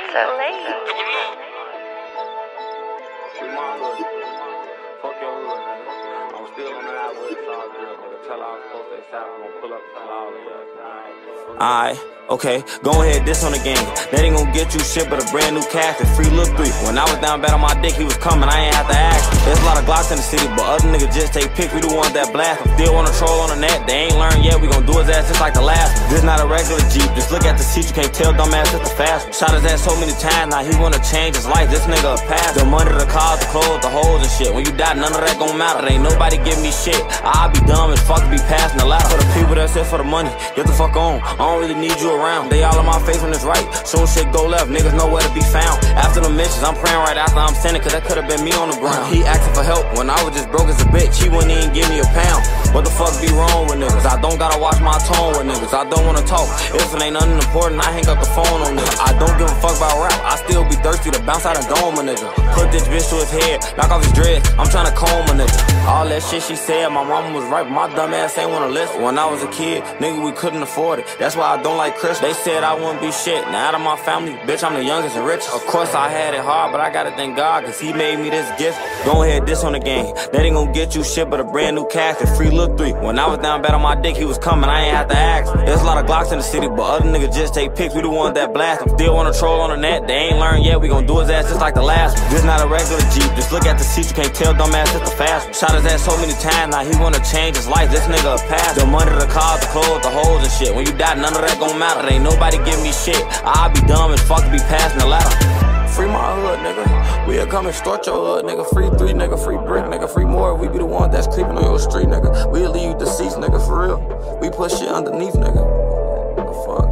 Fuck your hood, nigga. I'm still on the highway, it's all good, nigga. Tell all folks they stop, I'm gonna pull up and tell all of y'all. Alright, okay, go ahead, this on the game. That ain't gonna get you shit but a brand new casket. Free Lil Three. When I was down bad on my dick, he was coming, I ain't have to ask. There's a lot of Glocks in the city, but other niggas just take pics. We the ones that blast. I'm still on the troll on the net. They ain't learned yet, we gon' do his ass just like the last one. This not a regular Jeep, just look at the seat, you can't tell dumbass it's the fast one. Shot his ass so many times, now he wanna change his life. This nigga a pass. The money, the cars, the clothes, the hoes and shit. When you die, none of that gon' matter. Ain't nobody give me shit. I'll be dumb as fuck to be passing the ladder. For the people that's here for the money, get the fuck on. I don't really need you around. They all in my face when it's right. Soon shit go left, niggas know where to be found. After the missions, I'm praying right after I'm sending, cause that could've been me on the ground. He asking for help when I was just broke as a bitch. He wouldn't even give me a pound. What the fuck be wrong with niggas? I don't gotta watch my tone with niggas. I don't wanna talk. If it ain't nothing important, I hang up the phone on niggas. I don't give a fuck about rap. I still be thirsty to bounce out and dome a nigga. Put this bitch to his head, knock off his dreads. I'm tryna comb a nigga. All that shit she said, my mama was right, but my dumb ass ain't wanna listen. When I was a kid, nigga, we couldn't afford it. That's why I don't like Chris. They said I wouldn't be shit. Now out of my family, bitch, I'm the youngest and richest. Of course I had it hard, but I gotta thank God, cause he made me this gift. Go ahead, this on the game. That ain't gonna get you shit but a brand new casket. Free Lil Three. When I was down bad on my dick, he was coming, I ain't have to ask. There's a lot of Glocks in the city, but other niggas just take pics. We the ones that blast. I'm still on the troll on the net. They ain't learned yet, we gon' do his ass just like the last one. This not a regular Jeep, just look at the seat, you can't tell dumbass it's the fast one. Shot his ass so many times, now he wanna change his life. This nigga a pass. The money, the cars, the clothes, the hoes and shit. When you die, none of that gon' matter. Ain't nobody give me shit. I'll be dumb as fuck to be passing the ladder. Free my hood, nigga. We'll come and start your hood, nigga. Free three, nigga. Free brick, nigga. Free more. We be the one that's creeping on your street, nigga. We'll leave you deceased, nigga, for real. We put shit underneath, nigga. What the fuck?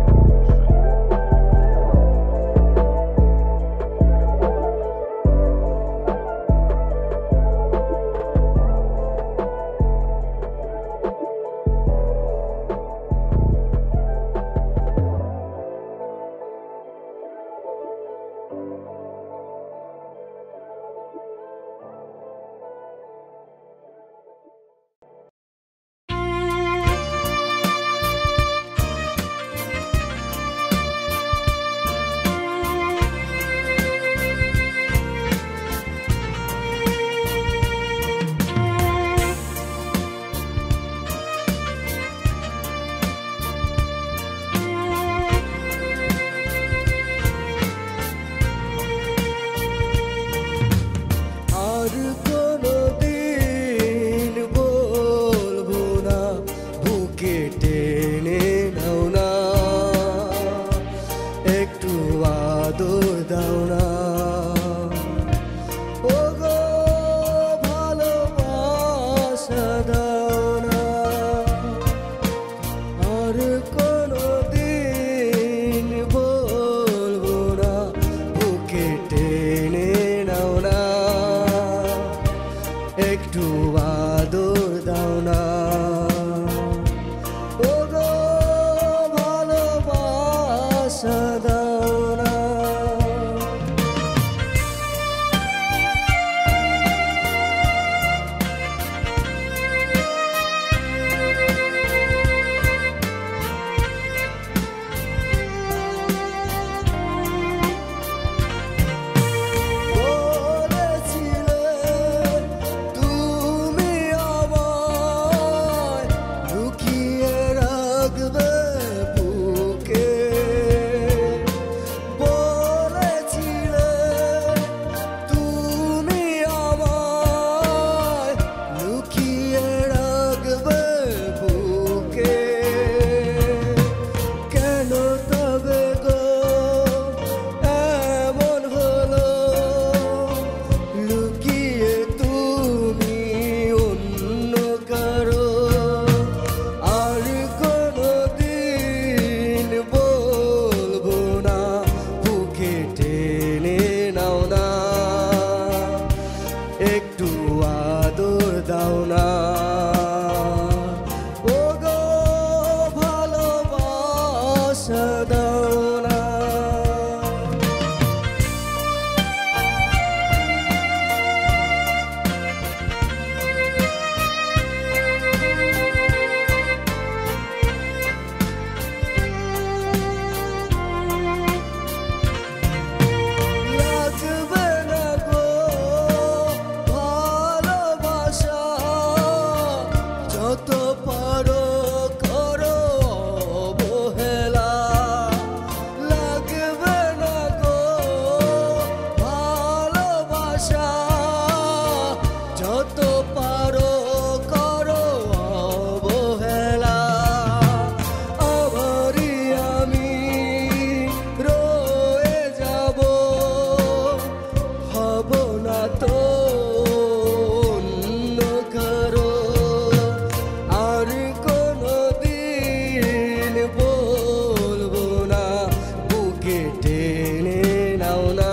জেনে নাও না,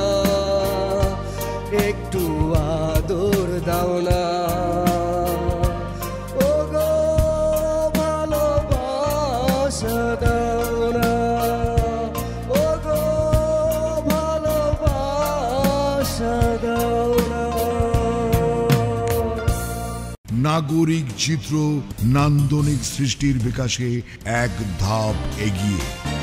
একটু আদর দাও না। ও গো ভালোবাসা দাও না, ও গো ভালোবাসা দাও না। নাগরিক চিত্র নান্দনিক সৃষ্টির বিকাশে এক ধাপ এগিয়ে।